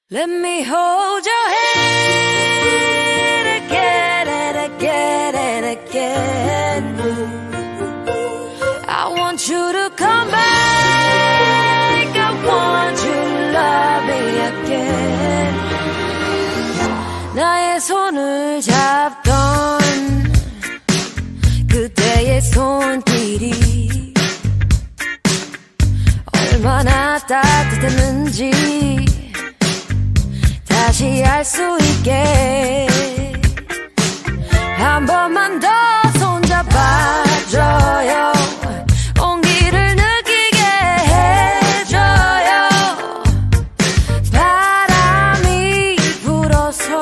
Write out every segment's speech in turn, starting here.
Let me hold your hand again and again and again. I want you to come back. I want you to love me again. 나의 손을 잡던 그때의 손길이 얼마나 따뜻했는지 다시 알 수 있게 한 번만 더 손잡아줘요. 온기를 느끼게 해줘요. 바람이 불어서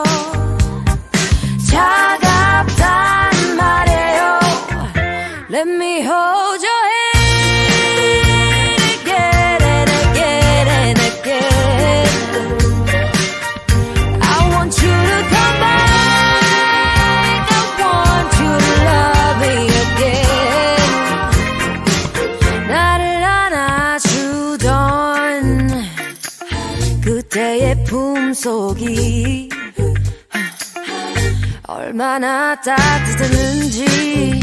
차갑단 말이에요. Let me hold your hand again and again and again. I want you to come back. I want you to love me again. 나를 안아주던 그때의 품속이 얼마나 따뜻했는지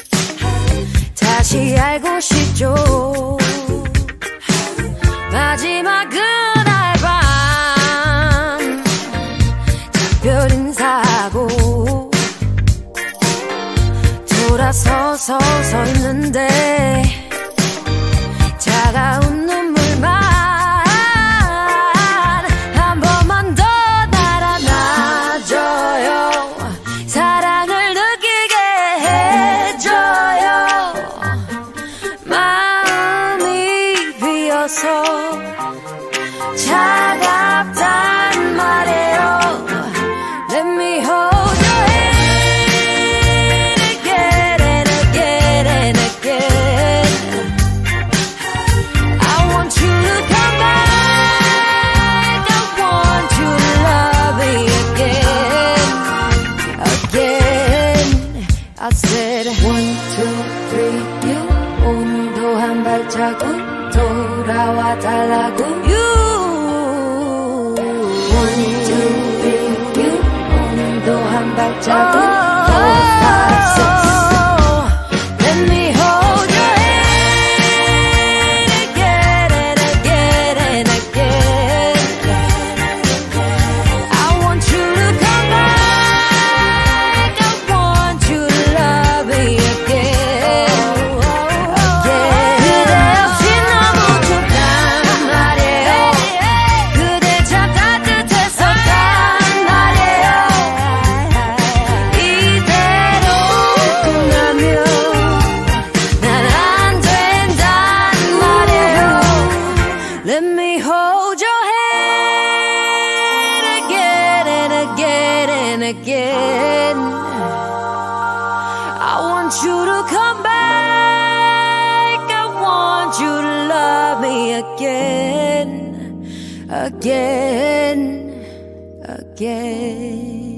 다시 알고 싶죠. 마지막 그날 밤 작별 인사하고 돌아서서 서 있는데 차가운 눈물만 한 번만 더 날 안아줘요. 사랑을 느끼게 해줘요. 마음이 비어서 차갑단 말이에요. Let me hold your hand again and again and again. I want you to come back. I want you to love me again. Again. I said 1, 2, 3, you. 오늘도 한 발자국 돌아와 달라고. You. 1, 2, 3, you. 오늘도 한 발자국 4, 5, 6. Let me hold your hand again and again and again. I want you to come back. I want you to love me again. 그대 없이 너무 좁단 말이에요. 그대 참 따뜻했었단 말이에요. 이대로 끝나면 난 안 된단 말이에요. Let me hold your hand again and again and again. I want you to come back. I want you to love me again, again, again.